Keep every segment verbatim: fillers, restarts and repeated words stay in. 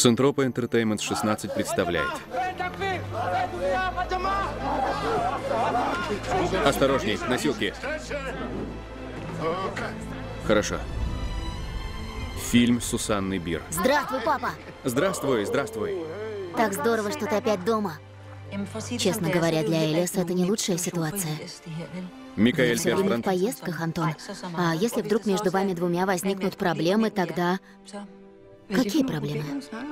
Сентропа Entertainment шестнадцать представляет. Осторожней, носилки. Хорошо. Фильм Сусанны Бир. Здравствуй, папа. Здравствуй, здравствуй. Так здорово, что ты опять дома. Честно говоря, для Элиаса это не лучшая ситуация. Микаэль Все время в Бертранд. поездках, Антон. А если вдруг между вами двумя возникнут проблемы, тогда... Какие проблемы?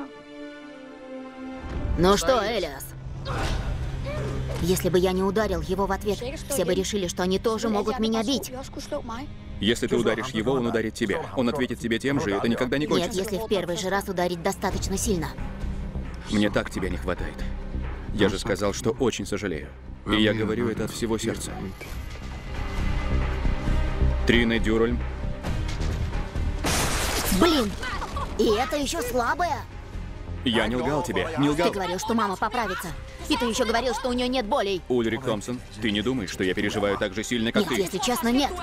Ну что, Элиас? Если бы я не ударил его в ответ, все бы решили, что они тоже могут меня бить. Если ты ударишь его, он ударит тебя. Он ответит тебе тем же, и это никогда не Нет, кончится. если в первый же раз ударить достаточно сильно. Мне так тебя не хватает. Я же сказал, что очень сожалею. И я говорю это от всего сердца. Трина Дюрольм. Блин! И это еще слабая? Я не лгал тебе, не лгал. Ты говорил, что мама поправится. И ты еще говорил, что у нее нет болей. Ульрик Томпсон, ты не думаешь, что я переживаю так же сильно, как Нет, ты? если честно, нет.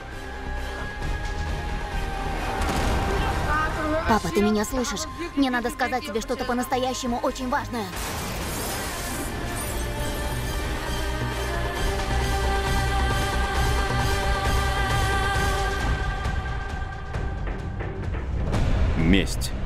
Папа, ты меня слышишь? Мне надо сказать тебе что-то по-настоящему очень важное. Месть.